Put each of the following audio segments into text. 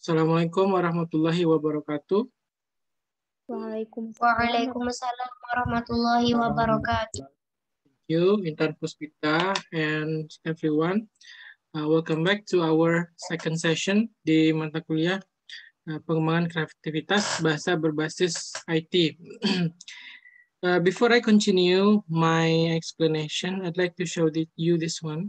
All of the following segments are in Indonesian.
Assalamualaikum warahmatullahi wabarakatuh. Waalaikumsalam warahmatullahi wabarakatuh. Thank you, Intan Puspita and everyone. Welcome back to our second session di mata kuliah pengembangan kreativitas bahasa berbasis IT. Before I continue my explanation, I'd like to show you this one.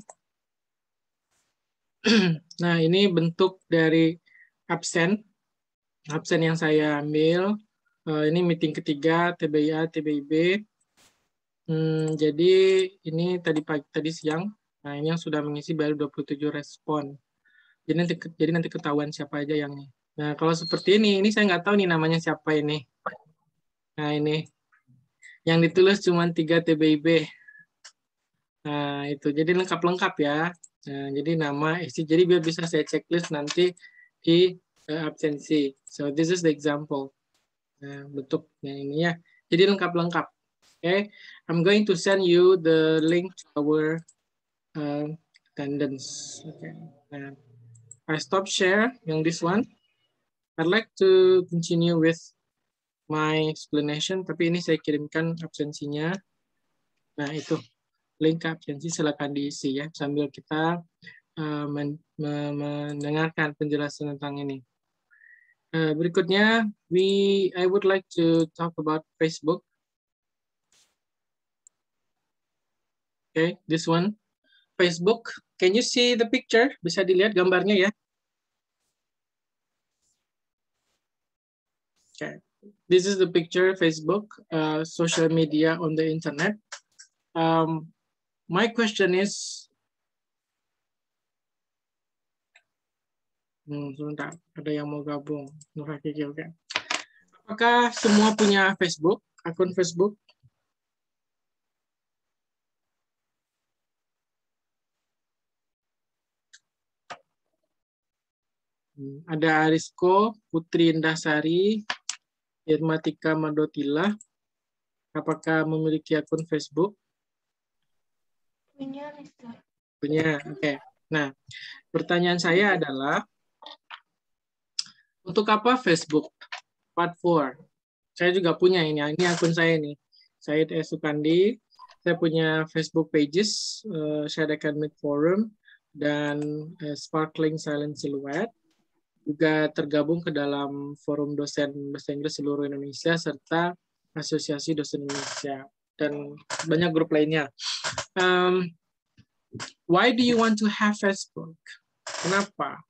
Nah, ini bentuk dari absen yang saya ambil. Ini meeting ketiga TBIA, TBIB. Jadi ini tadi siang. Nah, ini yang sudah mengisi baru 27 respon. Jadi nanti ketahuan siapa aja yang ini. Nah, kalau seperti ini saya nggak tahu nih namanya siapa ini. Nah, ini yang ditulis cuma 3 TBIB. Nah, itu jadi lengkap-lengkap ya. Nah, jadi nama isi, jadi biar bisa saya checklist nanti di absensi. So this is the example. Nah, bentuk yang ini ya. Jadi lengkap-lengkap. Okay, I'm going to send you the link to our attendance. Okay, I stop share yang this one. I'd like to continue with my explanation, tapi ini saya kirimkan absensinya. Nah, itu link absensi silakan diisi ya sambil kita mendengarkan penjelasan tentang ini. Berikutnya, I would like to talk about Facebook. Okay, this one. Facebook, can you see the picture? Bisa dilihat gambarnya ya? Okay, this is the picture Facebook, social media on the internet. My question is, sebentar, ada yang mau gabung. Okay. Apakah semua punya Facebook, akun Facebook? Ada Arisko, Putri Indasari, Irmatika Madotila. Apakah memiliki akun Facebook? Punya, Mister. Punya, oke. Okay. Nah, pertanyaan saya adalah, untuk apa Facebook? Part 4. Saya juga punya ini akun saya nih. Said S. Sukandi. Saya punya Facebook pages, Shared Academic Forum, dan Sparkling Silent Silhouette. Juga tergabung ke dalam forum dosen bahasa Inggris seluruh Indonesia serta Asosiasi Dosen Indonesia dan banyak grup lainnya. Why do you want to have Facebook? Kenapa?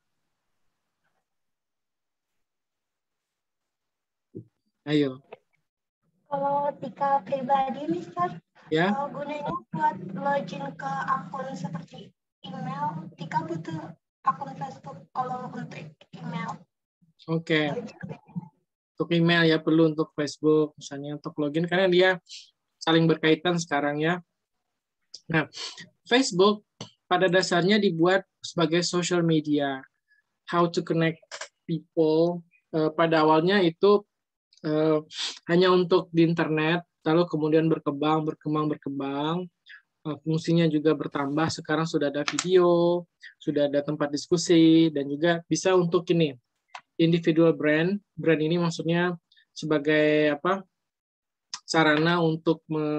Ayo. Kalau Tika pribadi, Mister, Ya. Gunanya buat login ke akun seperti email, Tika butuh akun Facebook kalau untuk email. Oke. Untuk email ya perlu, untuk Facebook misalnya untuk login karena dia saling berkaitan sekarang ya. Nah, Facebook pada dasarnya dibuat sebagai social media. How to connect people. Pada awalnya itu hanya untuk di internet, lalu kemudian berkembang. Fungsinya juga bertambah. Sekarang sudah ada video, sudah ada tempat diskusi, dan juga bisa untuk ini individual brand. Brand ini maksudnya sebagai sarana untuk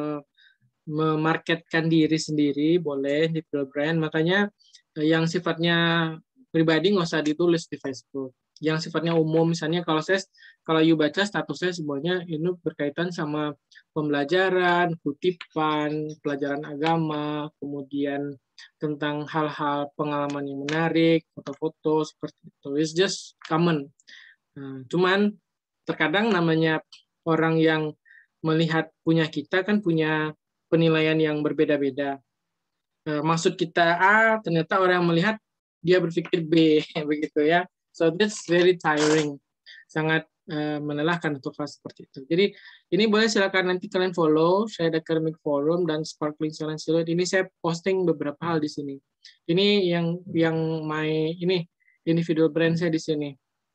memarketkan diri sendiri, boleh individual brand. Makanya yang sifatnya pribadi nggak usah ditulis di Facebook. Yang sifatnya umum, misalnya kalau you baca statusnya semuanya ini berkaitan sama pembelajaran, kutipan, pelajaran agama, kemudian tentang hal-hal pengalaman yang menarik, foto-foto seperti itu. It's just common. Cuman terkadang namanya orang yang melihat punya kita kan punya penilaian yang berbeda-beda. Maksud kita A, ternyata orang yang melihat dia berpikir B, begitu ya. So that's very tiring, sangat melelahkan untuk hal seperti itu. Jadi ini boleh silakan nanti kalian follow Shared Academic Forum dan Sparkling Silent Silhouette. Ini saya posting beberapa hal di sini. Ini yang ini individual brand saya di sini.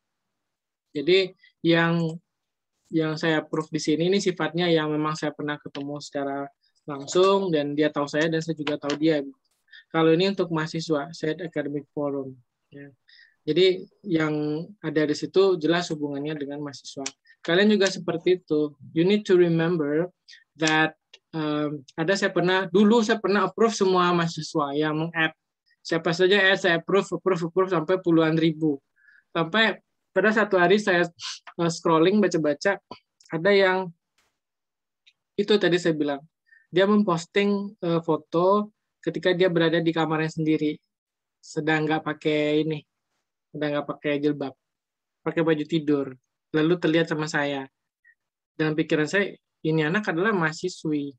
Jadi yang saya approve di sini ini sifatnya yang memang saya pernah ketemu secara langsung dan dia tahu saya dan saya juga tahu dia. Kalau ini untuk mahasiswa, Shared Academic Forum. Ya. Jadi yang ada di situ jelas hubungannya dengan mahasiswa. Kalian juga seperti itu. You need to remember that ada saya pernah approve semua mahasiswa yang meng-add. Siapa saja saya approve sampai puluhan ribu. Sampai pada satu hari saya scrolling baca-baca, ada yang itu tadi saya bilang, dia memposting foto ketika dia berada di kamarnya sendiri, sedang nggak pakai ini, udah nggak pakai jilbab, pakai baju tidur, lalu terlihat sama saya. Dalam pikiran saya, ini anak adalah mahasiswi.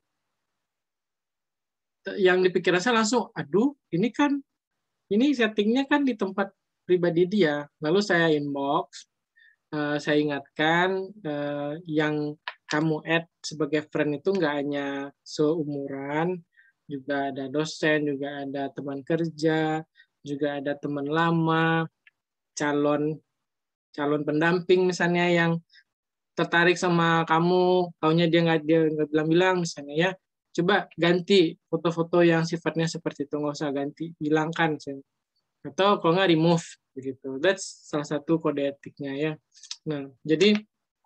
Yang di pikiran saya langsung, aduh, ini settingnya kan di tempat pribadi dia. Lalu saya inbox, saya ingatkan yang kamu add sebagai friend itu nggak hanya seumuran, juga ada dosen, juga ada teman kerja, juga ada teman lama, calon pendamping misalnya yang tertarik sama kamu, taunya dia nggak bilang-bilang misalnya ya, coba ganti foto-foto yang sifatnya seperti itu, nggak usah ganti, hilangkan atau kalau nggak remove begitu. That's salah satu kode etiknya ya. Nah, jadi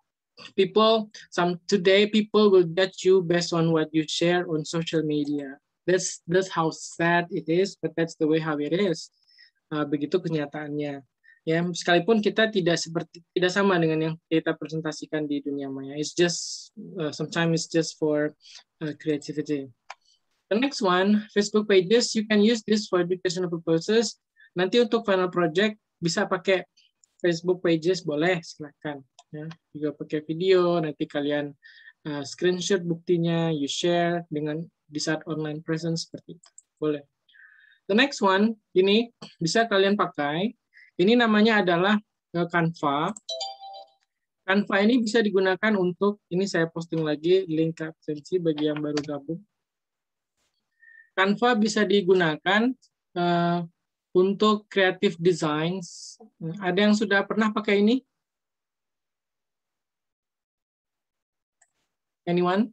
today people will judge you based on what you share on social media. That's how sad it is, but that's the way how it is. Begitu kenyataannya. Ya, sekalipun kita tidak sama dengan yang kita presentasikan di dunia maya. It's just sometimes it's just for creativity. The next one, Facebook pages, you can use this for educational purposes. Nanti untuk final project bisa pakai Facebook pages, boleh, silakan. Ya, juga pakai video, nanti kalian screenshot buktinya, you share dengan di saat online presence seperti itu, boleh. The next one, ini bisa kalian pakai. Ini namanya adalah Canva. Canva ini bisa digunakan untuk, ini saya posting lagi link absensi bagi yang baru gabung. Canva bisa digunakan untuk creative designs. Ada yang sudah pernah pakai ini? Anyone?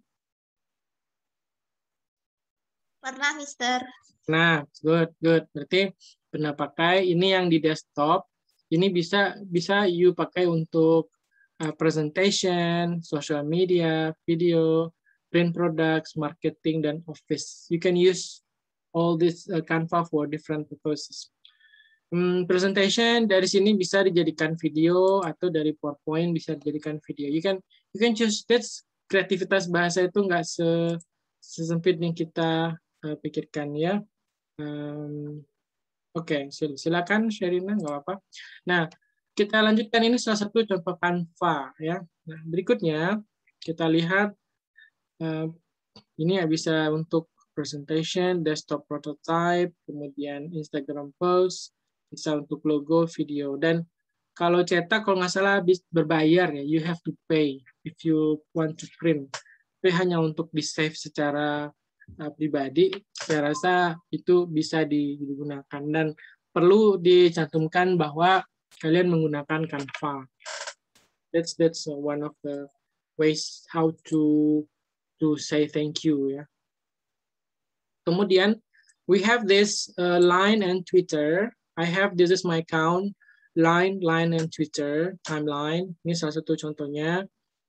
Pernah, Mister. Nah, good. Berarti pernah pakai. Ini yang di desktop. Ini bisa you pakai untuk presentation, social media, video, print products, marketing, dan office. You can use all this Canva for different purposes. Presentation dari sini bisa dijadikan video atau dari PowerPoint bisa dijadikan video. You can choose. That's kreativitas bahasa itu nggak sesempit yang kita pikirkan ya. Oke, silakan Sherina, nggak apa-apa. Nah, kita lanjutkan, ini salah satu contoh Canva ya. Nah, berikutnya kita lihat ini ya, bisa untuk presentation, desktop prototype, kemudian Instagram post, bisa untuk logo, video, dan kalau cetak kalau nggak salah berbayar ya, you have to pay if you want to print. Tapi hanya untuk di save secara pribadi, saya rasa itu bisa digunakan dan perlu dicantumkan bahwa kalian menggunakan Canva. That's one of the ways how to say thank you ya. Kemudian we have this Line and Twitter. This is my account, Line and Twitter timeline. Ini salah satu contohnya.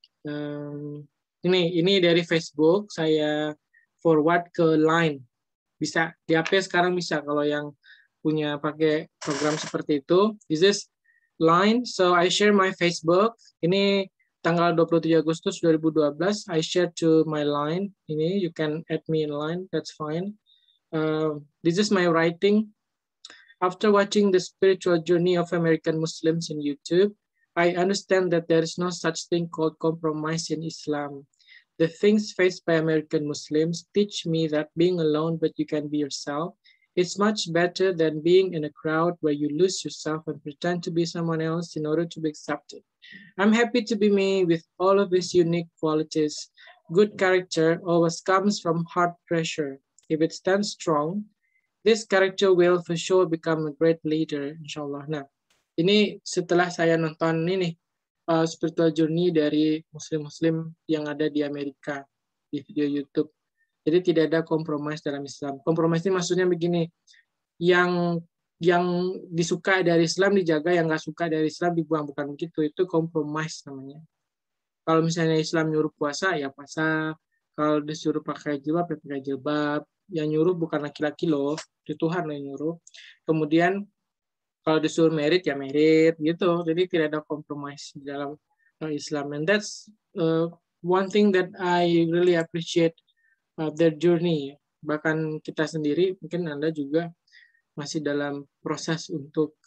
Ini dari Facebook, saya forward ke Line. Bisa di HP sekarang bisa kalau yang punya pakai program seperti itu. This is Line. So I share my Facebook. Ini tanggal 27 Agustus 2012. I share to my Line. Ini you can add me in Line. That's fine. This is my writing. After watching the spiritual journey of American Muslims in YouTube, I understand that there is no such thing called compromise in Islam. The things faced by American Muslims teach me that being alone but you can be yourself is much better than being in a crowd where you lose yourself and pretend to be someone else in order to be accepted. I'm happy to be me with all of these unique qualities. Good character always comes from hard pressure. If it stands strong, this character will for sure become a great leader, inshallah. Nah, ini setelah saya nonton ini spiritual journey dari muslim-muslim yang ada di Amerika di video YouTube. Jadi tidak ada kompromis dalam Islam. Kompromis ini maksudnya begini, yang yang disuka dari Islam dijaga, yang nggak suka dari Islam dibuang, bukan begitu. Itu compromise namanya. Kalau misalnya Islam nyuruh puasa, ya puasa. Kalau disuruh pakai jilbab, ya pakai jilbab. Yang nyuruh bukan laki-laki loh, itu Tuhan yang nyuruh. Kemudian kalau disuruh merit, ya merit gitu. Jadi tidak ada compromise di dalam Islam. And that's one thing that I really appreciate their journey. Bahkan kita sendiri, mungkin Anda juga masih dalam proses untuk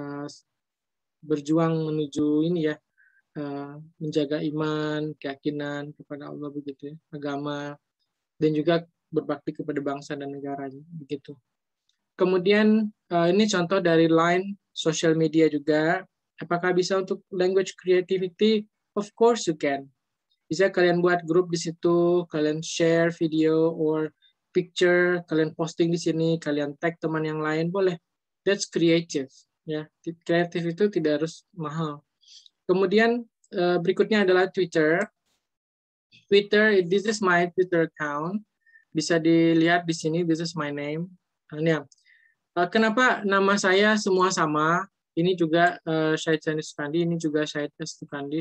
berjuang menuju ini ya, menjaga iman, keyakinan kepada Allah begitu ya, agama, dan juga berbakti kepada bangsa dan negaranya begitu. Kemudian ini contoh dari Line, social media juga. Apakah bisa untuk language creativity? Of course you can. Bisa kalian buat grup di situ, kalian share video or picture, kalian posting di sini, kalian tag teman yang lain, boleh. That's creative. Ya, kreatif itu tidak harus mahal. Kemudian berikutnya adalah Twitter. Twitter, this is my Twitter account. Bisa dilihat di sini, this is my name. Ini ya. Kenapa nama saya semua sama? Ini juga Syahid Sani Sukandi, ini juga Syahid Sukandi.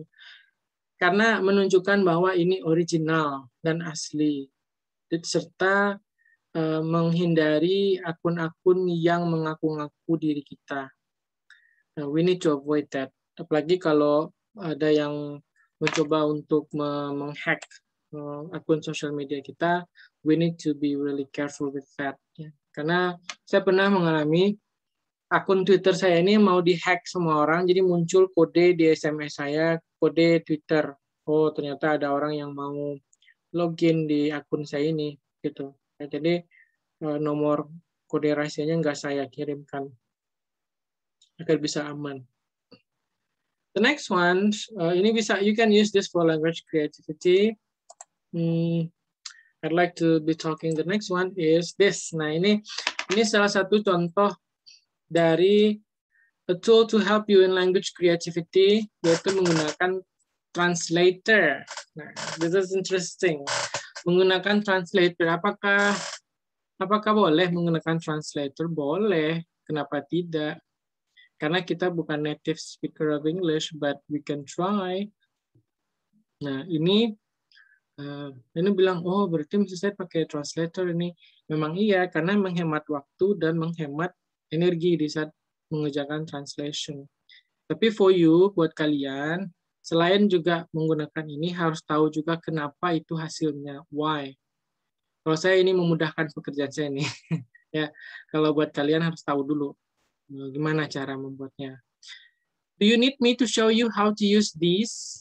Karena menunjukkan bahwa ini original dan asli. Serta menghindari akun-akun yang mengaku-ngaku diri kita. We need to avoid that. Apalagi kalau ada yang mencoba untuk menghack akun sosial media kita, we need to be really careful with that. Ya. Karena saya pernah mengalami akun Twitter saya ini mau dihack semua orang, jadi muncul kode di SMS saya, kode Twitter. Oh, ternyata ada orang yang mau login di akun saya ini, gitu. Ya, jadi nomor kode rahasianya nggak saya kirimkan agar bisa aman. The next one, ini bisa, you can use this for language creativity. I'd like to be talking. The next one is this. Nah, ini salah satu contoh dari a tool to help you in language creativity, yaitu menggunakan translator. Nah, this is interesting. Menggunakan translator, apakah boleh menggunakan translator? Boleh. Kenapa tidak? Karena kita bukan native speaker of English, but we can try. Nah, ini bilang, oh berarti mesti saya pakai translator ini. Memang iya, karena menghemat waktu dan menghemat energi di saat mengerjakan translation. Tapi for you, buat kalian, selain juga menggunakan ini, harus tahu juga kenapa itu hasilnya. Why? Kalau saya ini memudahkan pekerjaan saya nih. Ya, kalau buat kalian harus tahu dulu gimana cara membuatnya. Do you need me to show you how to use these?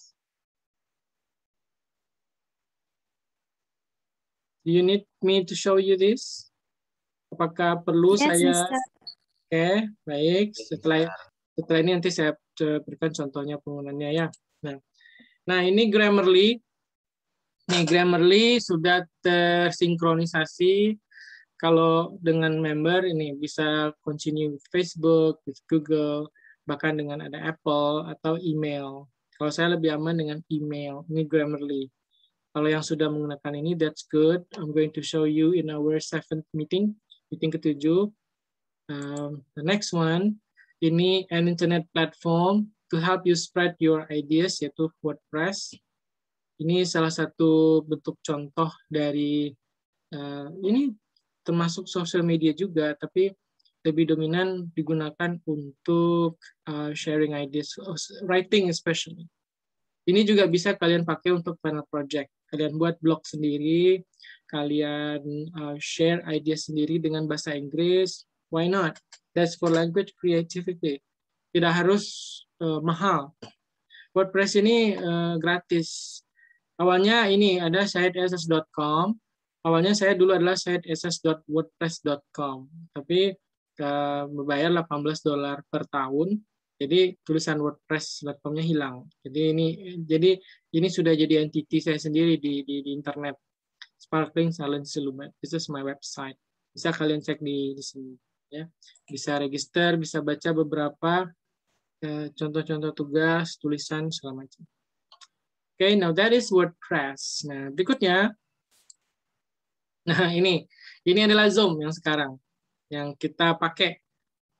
Do you need me to show you this? Apakah perlu saya? Oke, baik. Setelah ini nanti saya berikan contohnya penggunaannya ya. Nah, ini Grammarly. Nih, Grammarly sudah tersinkronisasi. Kalau dengan member ini bisa continue with Facebook, with Google, bahkan dengan ada Apple atau email. Kalau saya lebih aman dengan email. Ini Grammarly. Kalau yang sudah menggunakan ini, that's good. I'm going to show you in our 7th meeting ke-7. The next one, ini an internet platform to help you spread your ideas, yaitu WordPress. Ini salah satu bentuk contoh dari ini termasuk social media juga, tapi lebih dominan digunakan untuk sharing ideas, writing especially. Ini juga bisa kalian pakai untuk final project. Kalian buat blog sendiri, kalian share ide sendiri dengan bahasa Inggris. Why not? That's for language creativity. Tidak harus mahal. WordPress ini gratis. Awalnya ini ada syahidss.com. Awalnya saya dulu adalah syahidss.wordpress.com. Tapi berbayar $18 per tahun. Jadi tulisan WordPress.com-nya hilang. Jadi ini sudah jadi entity saya sendiri di internet. Sparkling Silent Silumet. This is my website. Bisa kalian cek di sini. Ya. Bisa register, bisa baca beberapa contoh-contoh tugas, tulisan, segala macam. Okay, now that is WordPress. Nah, berikutnya. Nah, ini adalah Zoom yang sekarang. Yang kita pakai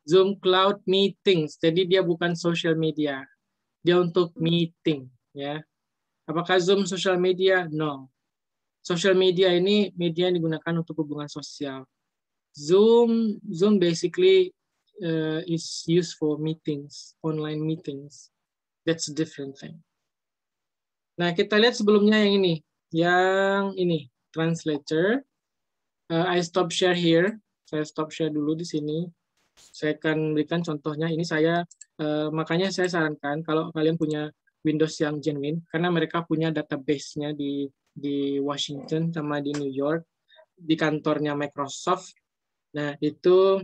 Zoom Cloud Meetings. Jadi dia bukan social media. Dia untuk meeting, ya. Apakah Zoom social media? No. Social media ini media yang digunakan untuk hubungan sosial. Zoom basically is used for meetings, online meetings. That's a different thing. Nah, kita lihat sebelumnya yang ini. Yang ini, translator. I stop share here. Saya stop share dulu di sini. Saya akan berikan contohnya. Ini saya, makanya saya sarankan kalau kalian punya Windows yang genuine, karena mereka punya database-nya di Washington sama di New York, di kantornya Microsoft. Nah, itu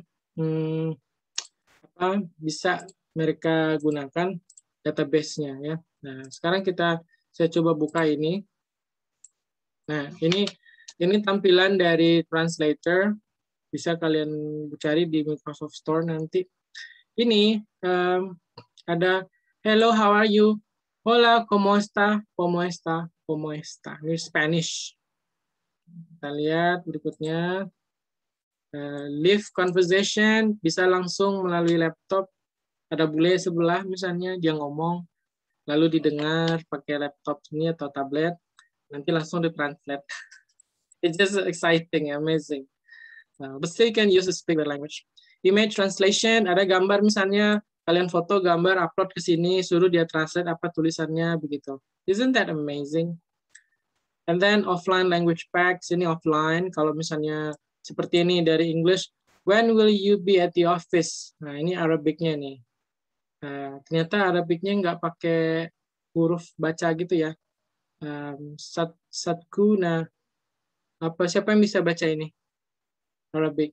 bisa mereka gunakan database-nya, ya. Nah, sekarang saya coba buka ini. Nah, ini tampilan dari translator. Bisa kalian cari di Microsoft Store nanti. Ini ada hello, how are you? Hola, ¿cómo está? ¿Cómo está? ¿Cómo está? Ini Spanish. Kita lihat berikutnya. Live conversation, bisa langsung melalui laptop. Ada bule sebelah misalnya, dia ngomong, lalu didengar pakai laptop ini atau tablet, nanti langsung ditranslate. It's just exciting, amazing. But still you can use the speaker language. Image translation, ada gambar misalnya, kalian foto gambar, upload ke sini, suruh dia translate apa tulisannya, begitu. Isn't that amazing? And then offline language packs, ini offline, kalau misalnya seperti ini dari English, when will you be at the office? Nah, ini Arabic-nya nih. Ternyata Arabic-nya nggak pakai huruf baca gitu ya. Satkuna, siapa yang bisa baca ini? Arabic.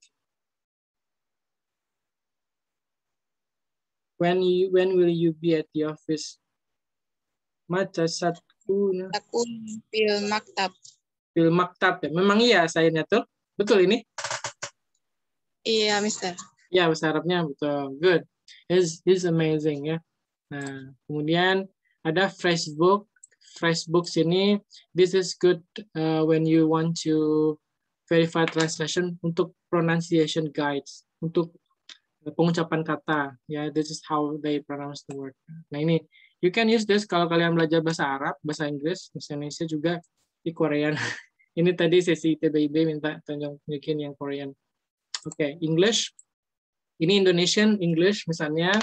When will you be at the office? Mata satkuna. Takun fil maktab. Fil maktab ya. Memang iya saya tuh. Betul ini? Iya, Mister. Ya, bahasa Arabnya betul. Good. It's amazing ya. Nah, kemudian ada Freshbook. Freshbook sini, this is good when you want to verify translation untuk pronunciation guides, untuk pengucapan kata. Ya, this is how they pronounce the word. Nah, ini you can use this kalau kalian belajar bahasa Arab, bahasa Inggris, bahasa Indonesia juga di Korean. Ini tadi sesi TBIB minta tunjukin yang Korean. Oke, English. Ini Indonesian English misalnya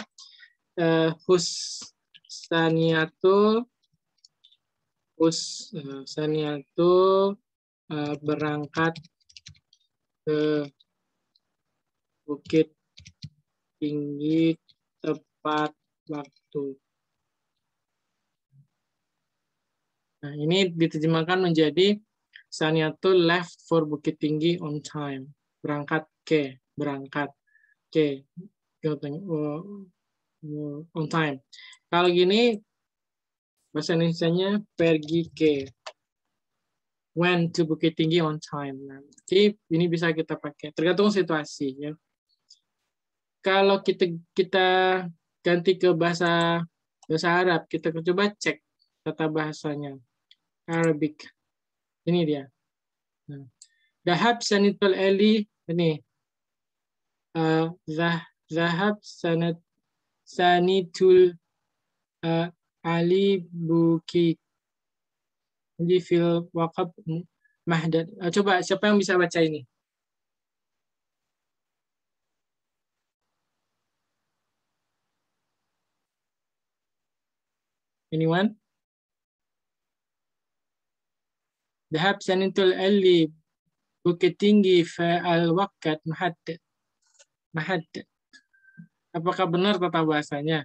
Husaniatul berangkat ke Bukit Tinggi tepat waktu. Nah, ini diterjemahkan menjadi Saniatul left for Bukit Tinggi on time. Berangkat ke. On time. Kalau gini, bahasa Indonesianya pergi ke. Went to Bukit Tinggi on time. Nah, jadi ini bisa kita pakai. Tergantung situasi. Ya. Kalau kita ganti ke bahasa Arab, kita coba cek tata bahasanya. Arabic. Ini dia. Nah. Dahab sanitul eli. Ini. Dahab sanitul Ali Bukit. Jadi fil waqab mahdad. Coba siapa yang bisa baca ini? Anyone? Dahab sanitul Ali Bukit Tinggi fa'al waqat mahad. Apakah benar tata bahasanya?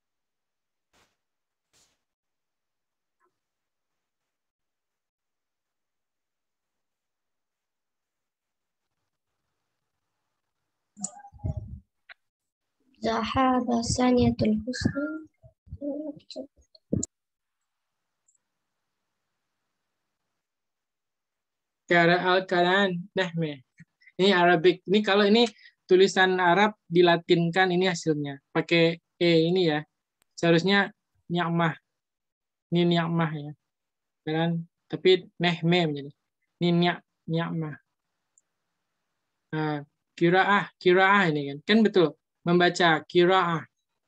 Zahaba saniyatul husna. Cara al-kalan nahme. Ini Arabic. Ini kalau ini tulisan Arab dilatinkan ini hasilnya. Pakai ini ya. Seharusnya ni'mah. Ini ni'mah ya. Dan tapi nahme menjadi. Ini ni'mah. Kiraah ini kan. Kan betul. membaca, qiraah,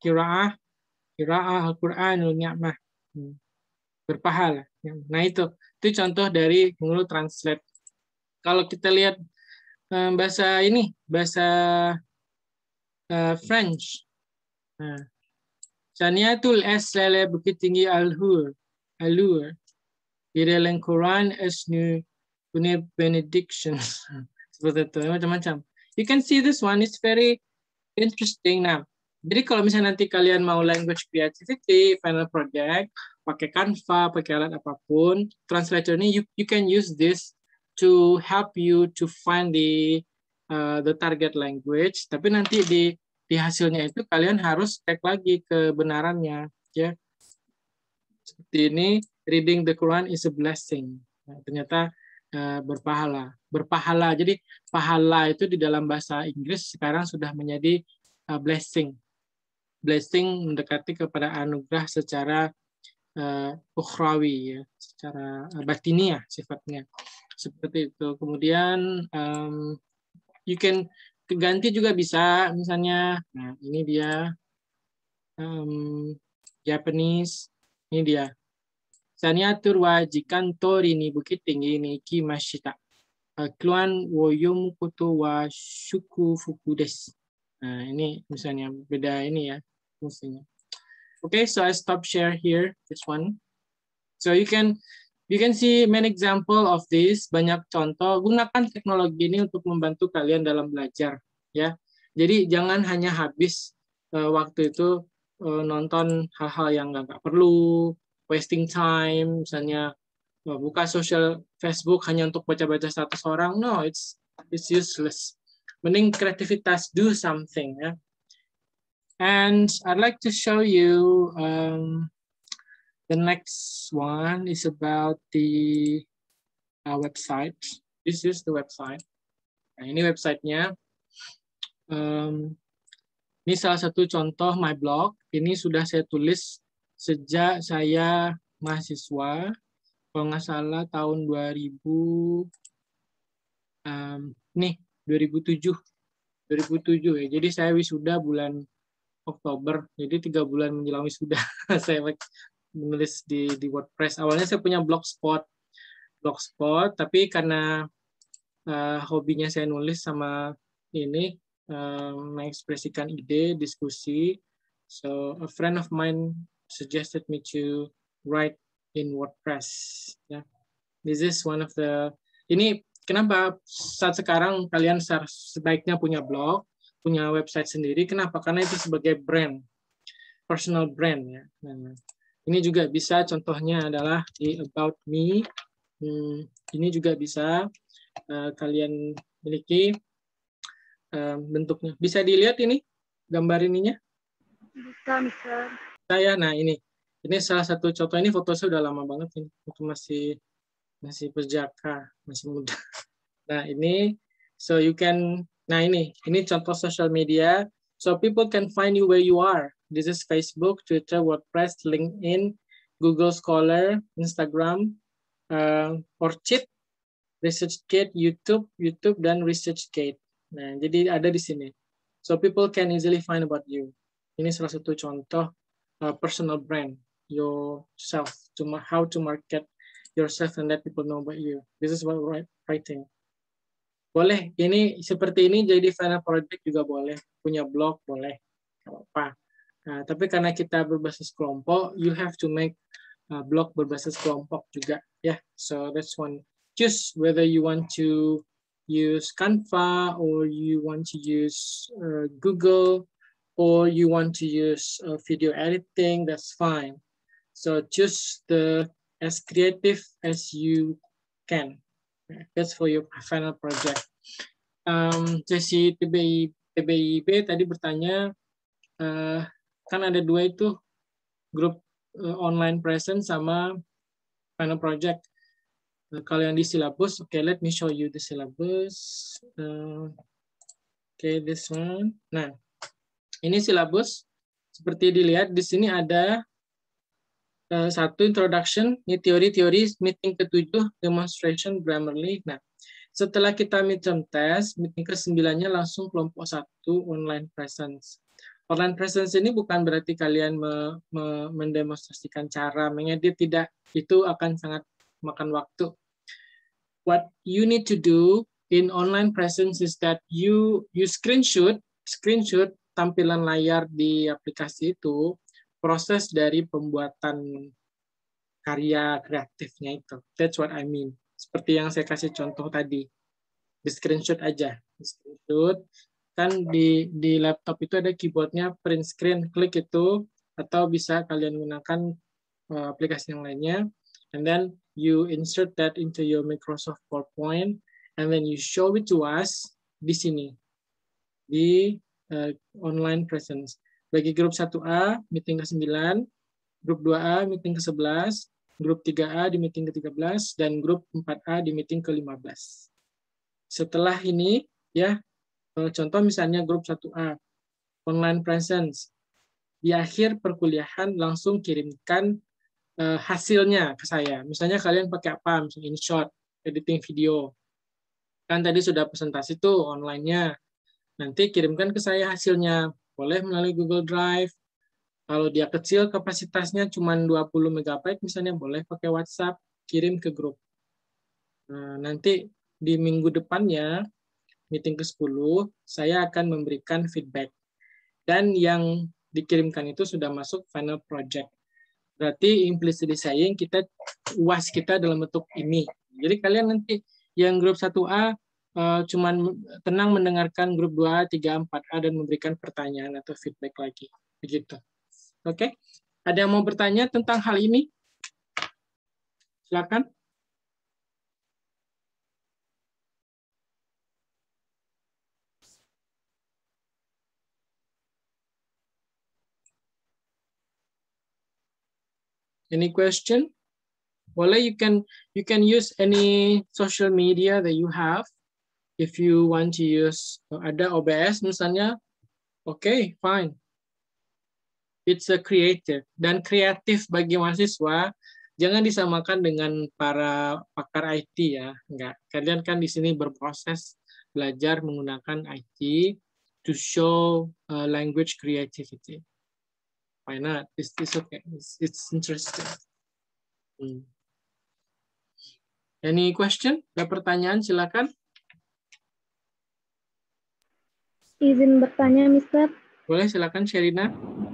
Al-Qur'anul ni'mah. Berpahala. Nah itu contoh dari Google Translate. Kalau kita lihat bahasa French. Nah, Saniatul Aslala Bukit Tinggi Al-Hur. Di dalam Quran Asnu punya benediction. Seperti itu, macam-macam. You can see this one, it's very interesting. Nah, jadi kalau misalnya nanti kalian mau language creativity, final project, pakai Canva, pakai alat apapun, translator ini you can use this to help you to find the target language. Tapi nanti di hasilnya itu kalian harus cek lagi kebenarannya, ya. Seperti ini, reading the Quran is a blessing. Nah, ternyata berpahala. Jadi pahala itu di dalam bahasa Inggris sekarang sudah menjadi blessing. Blessing mendekati kepada anugerah secara ukhrawi, ya, secara batiniah sifatnya. Seperti itu. Kemudian you can ganti juga bisa, misalnya, nah ini dia Japanese, ini dia. Saniatur wajikan tori ni bukit tinggi ni kimashita. Kluan wo yomu koto wa shuku fuku desu. Nah, ini misalnya beda ini ya fungsinya. Okay, so I stop share here this one. So you can see many example of this, banyak contoh. Gunakan teknologi ini untuk membantu kalian dalam belajar, ya. Jadi jangan hanya habis waktu itu nonton hal-hal yang nggak perlu, wasting time, misalnya buka social Facebook hanya untuk baca-baca status orang. No, it's useless. Mending kreativitas, do something, ya. And I'd like to show you the next one is about the website. This is the website. Nah, ini websitenya. Ini salah satu contoh my blog. Ini sudah saya tulis sejak saya mahasiswa. Kalau nggak salah tahun 2007. 2007 ya. Jadi saya wisuda bulan Oktober. Jadi 3 bulan menjelang wisuda saya menulis di WordPress. Awalnya saya punya blogspot, tapi karena hobinya saya nulis sama ini mengekspresikan ide, diskusi. So a friend of mine suggested me to write in WordPress. Yeah. This is one of the. Ini kenapa saat sekarang kalian sebaiknya punya blog, punya website sendiri? Kenapa? Karena itu sebagai brand, personal brand, ya. Nah, ini juga bisa, contohnya adalah di About Me. Ini juga bisa kalian miliki bentuknya. Bisa dilihat ini gambar ininya? Bisa, Mister. Nah ini salah satu contoh. Ini foto saya udah lama banget ini. Itu masih perjaka, masih muda. Nah ini, so you can. Nah ini contoh social media. So people can find you where you are. This is Facebook, Twitter, WordPress, LinkedIn, Google Scholar, Instagram, Orchid, ResearchGate, YouTube, dan ResearchGate. Nah, jadi ada di sini. So people can easily find about you. Ini salah satu contoh personal brand yourself, how to market yourself and let people know about you. This is what writing. Boleh, ini seperti ini jadi final project juga boleh, punya blog boleh, nggak apa-apa. Nah, tapi karena kita berbasis kelompok, you have to make blog berbasis kelompok juga, ya. Yeah. So that's one. Choose whether you want to use Canva or you want to use Google or you want to use video editing. That's fine. So choose as creative as you can. That's for your final project. Sesi TBIB tadi bertanya, kan ada 2 itu, grup online present sama final project. Kalau yang di silabus, okay, let me show you the syllabus. Okay, this one. Nah, ini silabus. Seperti dilihat di sini ada satu introduction, ini teori-teori, meeting ke-7, demonstration, Grammarly. Nah, setelah kita midterm test, meeting ke-9-nya langsung kelompok 1 online presence. Online presence ini bukan berarti kalian mendemonstrasikan cara mengedit, tidak. Itu akan sangat makan waktu. What you need to do in online presence is that you screenshot tampilan layar di aplikasi itu, proses dari pembuatan karya kreatifnya itu. That's what I mean. Seperti yang saya kasih contoh tadi. Di screenshot aja. Di screenshot. Kan di laptop itu ada keyboardnya print screen, klik itu, atau bisa kalian gunakan aplikasi yang lainnya, and then you insert that into your Microsoft PowerPoint, and then you show it to us di sini, di online presence. Bagi grup 1A, meeting ke-9, grup 2A, meeting ke-11, grup 3A di meeting ke-13, dan grup 4A di meeting ke-15. Setelah ini, ya, contoh misalnya grup 1A, online presence. Di akhir perkuliahan langsung kirimkan hasilnya ke saya. Misalnya kalian pakai apa? Misalnya InShot, editing video. Kan tadi sudah presentasi tuh online-nya. Nanti kirimkan ke saya hasilnya. Boleh melalui Google Drive. Kalau dia kecil kapasitasnya cuma 20 MB, misalnya boleh pakai WhatsApp, kirim ke grup. Nah, nanti di minggu depannya, meeting ke-10, saya akan memberikan feedback. Dan yang dikirimkan itu sudah masuk final project. Berarti implicitly saying kita UAS kita dalam bentuk ini. Jadi kalian nanti yang grup 1A cuman tenang mendengarkan grup 2A, 3A, 4A dan memberikan pertanyaan atau feedback lagi. Begitu. Oke? Ada yang mau bertanya tentang hal ini? Silakan. Any question? Boleh, you can use any social media that you have. If you want to use ada OBS misalnya, okay, fine. It's a creative. Dan kreatif bagi mahasiswa jangan disamakan dengan para pakar IT ya, enggak. Kalian kan di sini berproses belajar menggunakan IT to show language creativity. Why not? It's okay. It's interesting. Any question? Ada pertanyaan? Silakan. Izin bertanya, Mister. Boleh, silakan Sherina.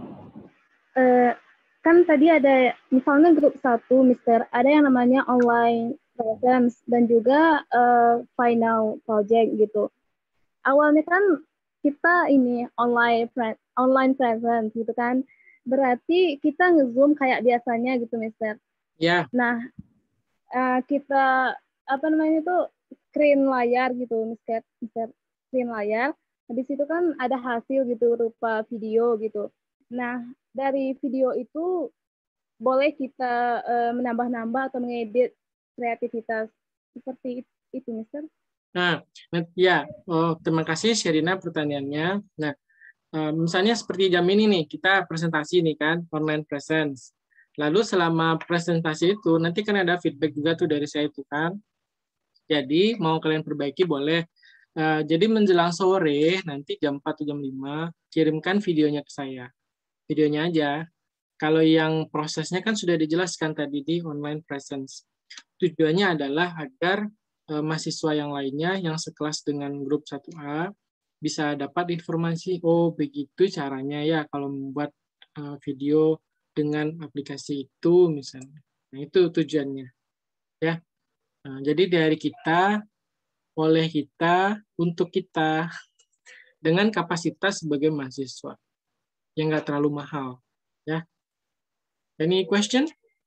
Kan tadi ada misalnya grup 1, Mister, ada yang namanya online presence dan juga final project gitu. Awalnya kan kita ini online presence gitu kan. Berarti kita nge-zoom kayak biasanya gitu, Mister. Ya. Nah, kita apa namanya itu screen layar gitu, Mister, screen layar. Habis itu kan ada hasil gitu berupa video gitu. Nah, dari video itu boleh kita menambah-nambah atau mengedit kreativitas seperti itu, Mister. Nah, ya, terima kasih Sherina pertanyaannya. Nah, misalnya seperti jam ini nih, kita presentasi nih kan, online presence. Lalu selama presentasi itu, nanti kan ada feedback juga tuh dari saya itu kan. Jadi, mau kalian perbaiki boleh. Jadi menjelang sore, nanti jam 4 atau jam 5, kirimkan videonya ke saya. Videonya aja. Kalau yang prosesnya kan sudah dijelaskan tadi di online presence. Tujuannya adalah agar mahasiswa yang lainnya yang sekelas dengan grup 1A bisa dapat informasi, oh begitu caranya ya kalau membuat video dengan aplikasi itu misalnya. Nah, itu tujuannya. Ya. Nah, jadi dari kita, oleh kita, untuk kita, dengan kapasitas sebagai mahasiswa yang nggak terlalu mahal. Ya. Any question?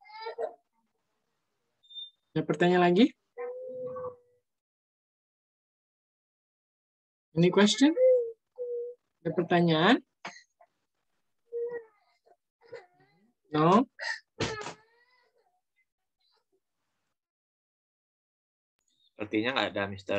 Ada pertanyaan lagi? Any question? Ada pertanyaan? No? Sepertinya nggak ada, Mister.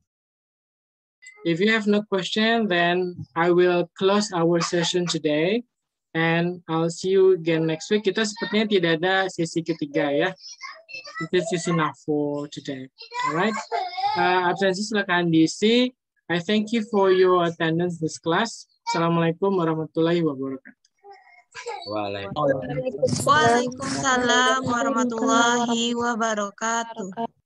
If you have no question, then I will close our session today. And I'll see you again next week. Kita sepertinya tidak ada sesi ketiga ya. This is enough for today. Alright. Absensi silakan diisi. I thank you for your attendance this class. Assalamualaikum warahmatullahi wabarakatuh. Waalaikumsalam. Waalaikumsalam warahmatullahi wabarakatuh.